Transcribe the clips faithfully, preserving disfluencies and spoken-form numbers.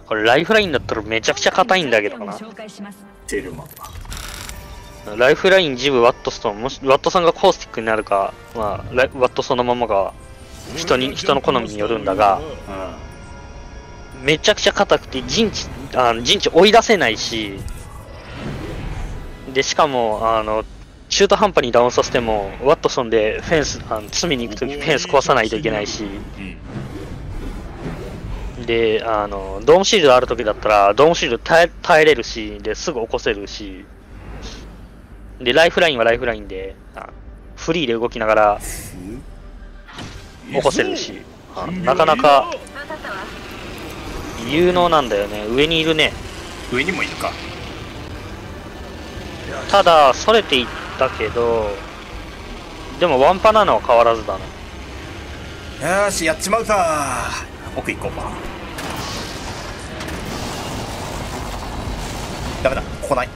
これライフラインだったらめちゃくちゃ硬いんだけどな。 テルマンライフライン、ジブ、ワットストーン、もしワットさんがコースティックになるか、まあ、ライワットそのままが人に人の好みによるんだが、 うん、 めちゃくちゃ硬くて陣地あ陣地追い出せないし、でしかもあの中途半端にダウンさせてもワットソンでフェンスあの詰めに行くときフェンス壊さないといけないし、であのドームシールドあるときだったらドームシールド耐え耐えれるし、ですぐ起こせるし、でライフラインはライフラインでフリーで動きながら起こせるし、あなかなか有能なんだよね。上にいるね。 上にもいるか。 ただそれていったけど、でもワンパなのは変わらずだな。 よーしやっちまうか。奥行こうか。ダメだ、来ない。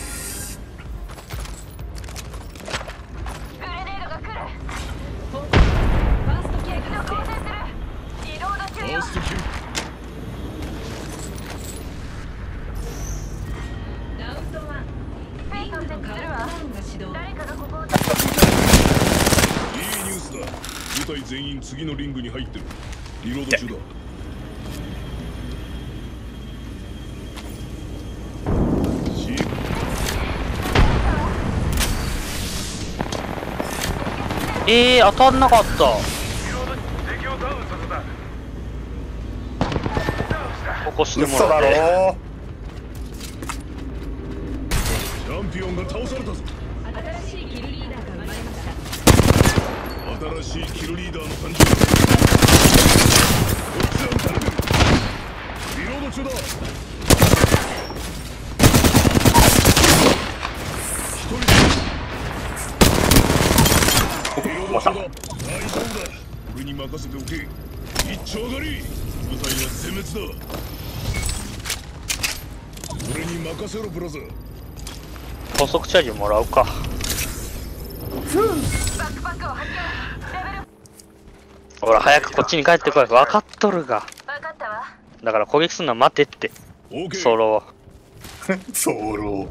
部隊全員次のリングに入ってる。リロード中だ。 えー、当たんなかった。起こしてもらって。 チャンピオンが倒されたぞ。新しいキルリーダーが生まれました。新しいキルリーダーの誕生。こっちは撃たれてる。リロード中だ。一人リロード中だ。大丈夫だ。俺に任せておけ。一丁上がり。部隊は殲滅だ。俺に任せろブラザー。 高速チャージもらうか。ほら早くこっちに帰ってこい。分かっとるが。だから攻撃するのは待てって。ソロソロ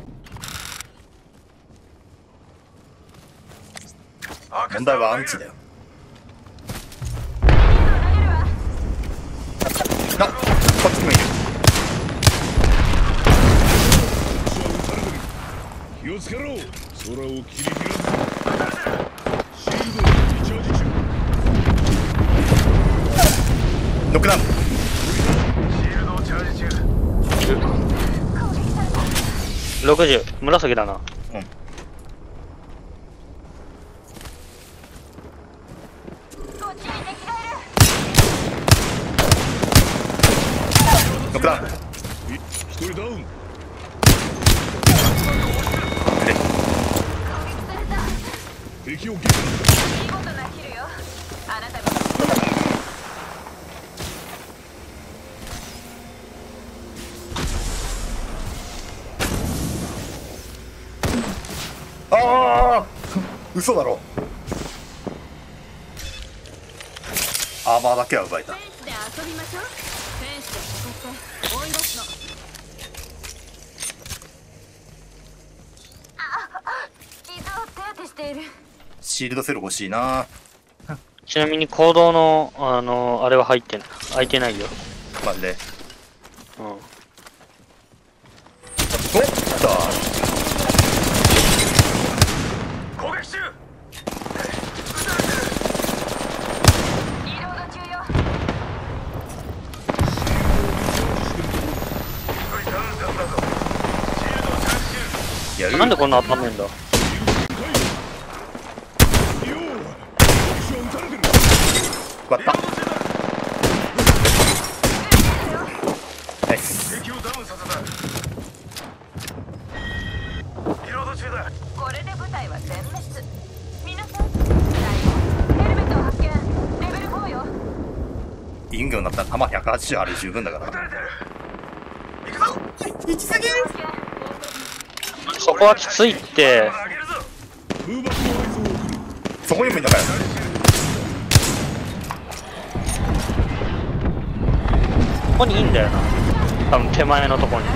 問題はアンチだよ。あ、こっちもいる。 気をつけろ。空を切り開く。シールドリチャージ中。 ノックダウン。 シールドをチャージ中。 ろくじゅう、紫だな。 うん。ノックダウン。 一人ダウン。敵を撃破。見事なキルよ。あなたが。 ああ嘘だろ。アーマーだけは奪えた。シールドセル欲しいな。 ちなみに行動のあのあれは入ってない。開いてないよ。 マジで。 うん。 おっと。 攻撃中。 なんでこんな当たんねえんだ。 割った。ナイス。 敵をダウンさせた。リロード中だ。 これで部隊は全滅。皆さん、ヘルメットを発見。レベルごよ。 イングになったら弾ひゃくはちじゅうある十分だから。 撃たれてる。行くぞ。 行き過ぎる。 そこはきついって。 そこにもいんだから。 ここにいいんだよな。 多分手前のとこに。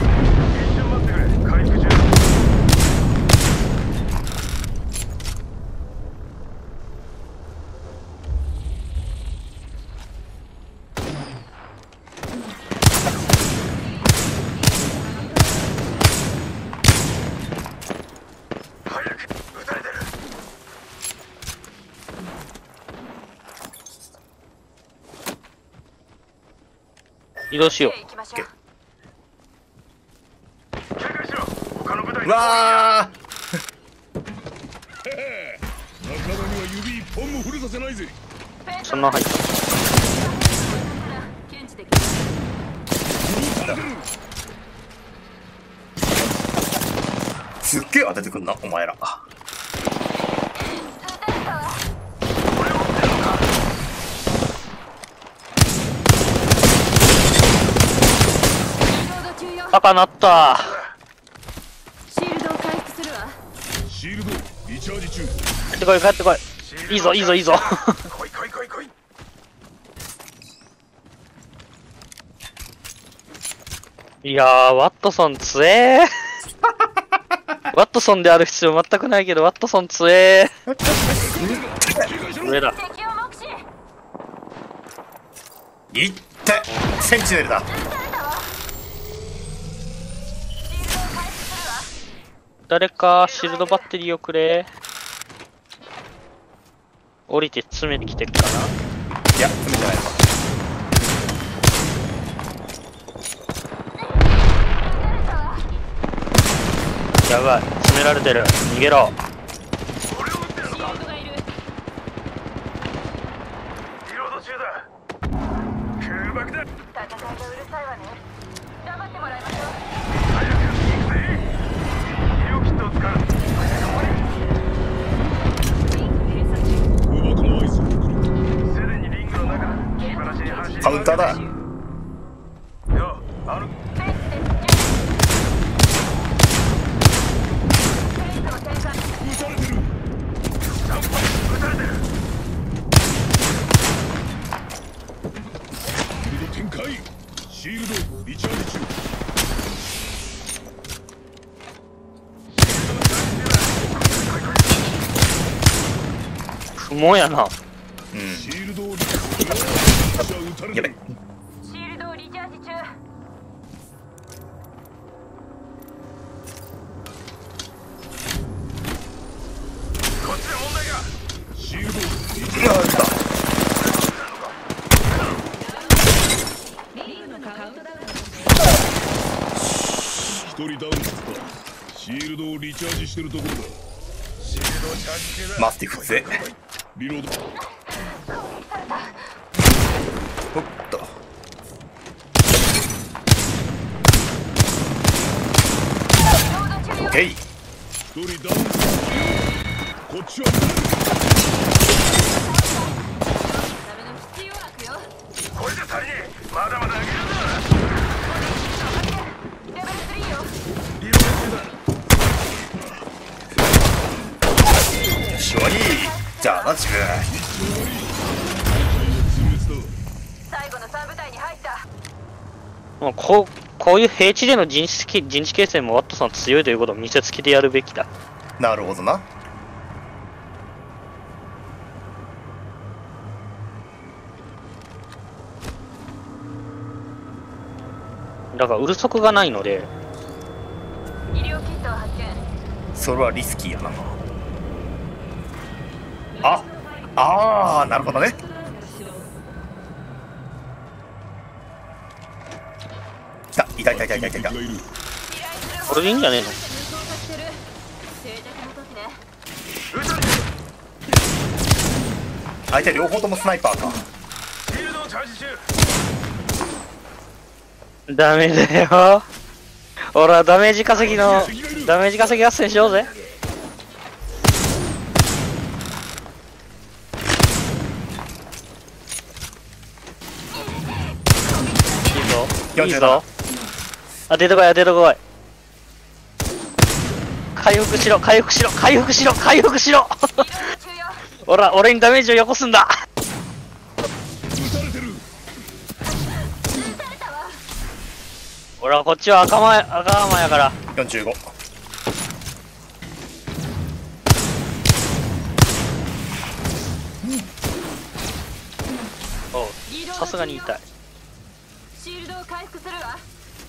移動しよう。 行きましょう。 うわ仲間には指一本も触れさせないぜ。 そんな入った。 検知できる。 ーすっげえ当ててくんなお前ら。 赤なった。 シールドを回復するわ。 シールドリチャージ中。 帰ってこい帰ってこい。いいぞいいぞいいぞ。 来い来い来い来い。 いやー、ワットソン強えー。ワットソンである必要全くないけど、ワットソン強えー。上だ。 敵を目視。 いってセンチネルだ。 誰かシールドバッテリーをくれ。降りて詰めに来てるかな。 いや詰めてないのか。 やばい、詰められてる。逃げろ。 シールドがいる。 リロード中だ。空爆だ。 戦いがうるさいわね。黙ってもらいましょう。 早く行くぜ。医療キットを使う。空爆の合図を送る。すでにリングの中。気晴らしに走り。 カウンターだ。 よ、あの。 フェンスでフェンスの展開。 撃たれてる。ジャンプ撃たれてる。シールド展開。シールドリチャージ中。 雲やな。 うんシールドをリチャージ撃たれてやべ。 る。 シールドをリチャージ中。 こっちで問題が。シールドリチャージうわ来た。 一人ダウンさせた。シールドをリチャージしてるところだ。シールドチャージ中だ。 マスティフぜ。 リロード。 おっとオッケー。 一人ダウンさせた。こっちはダメの必要悪よ。 これじゃ足りねえ。まだまだ上げるぞ。 レベルスリーよ。 リロード中だ。 しわいい。じゃあな自分。 最後の三部隊に入った。 もうこう、こういう平地での陣地け陣地形成もワットソン強いということを見せつけてやるべきだ。 なるほどな。 だから、うるそくがないので、 医療キットを発見。 それはリスキーやな。ああーなるほどね。来たいたいたいたいたいたいた。 これでいいんじゃねえの。 相手両方ともスナイパーか。 シールドをチャージ中。 ダメだよ。俺はダメージ稼ぎの、ダメージ稼ぎ合戦しようぜ。いいぞ。いいぞ。あ、出てこい、出てこい。回復しろ、回復しろ、回復しろ、回復しろ。おら、俺にダメージをよこすんだ。 撃たれてる。 俺はこっちは赤間赤間やから。 よんじゅうご。 おう、さすがに痛い。 シールドを回復するわ。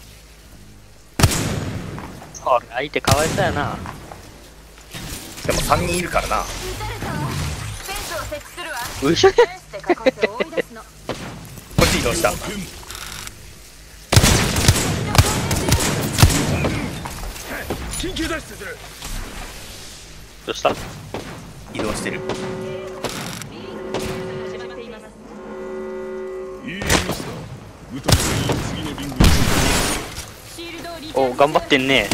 これ相手かわいそうやな。 でもさんにんいるからな。 撃たれたわ。フェンスを設置するわ。 うひょフェンスで囲って追い出すの。 こっち移動した。 緊急脱出する。 どうした？ 移動してる。 いいミスだ。武藤さん、次のリングに。 シールドをリチャージする。 おう、頑張ってんね。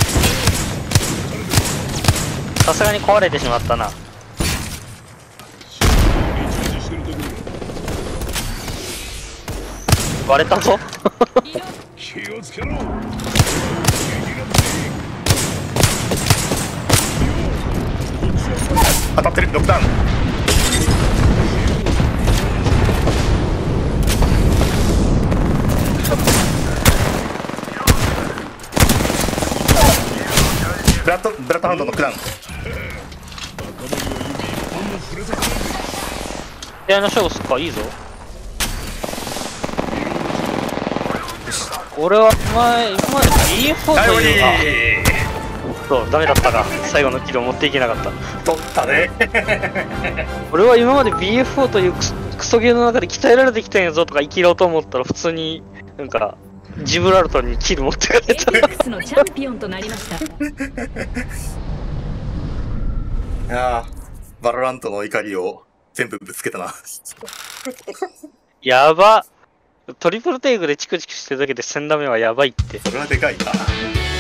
さすがに壊れてしまったな。 リチャージしてるところ。 割れたぞ。 気をつけろ。 当たってる。ロックダウン。ブラッドブラッドハウンドノックダウン。 部屋の勝負すっか、いいぞ。俺は前、今まで ビーエフフォー というか、そう、ダメだったか。最後のキルを持っていけなかった。 取ったね。 俺は今まで ビーエフフォー というクソクソゲーの中で鍛えられてきたんやぞとか生きろうと思ったら普通になんかジブラルタルにキル持ってかれた。 エイペックスのチャンピオンとなりました。 いやー、バロラントの怒りを全部ぶつけたな。 やば。トリプルテイクでチクチクしてるだけでせんダメはやばいって。 それはでかいな。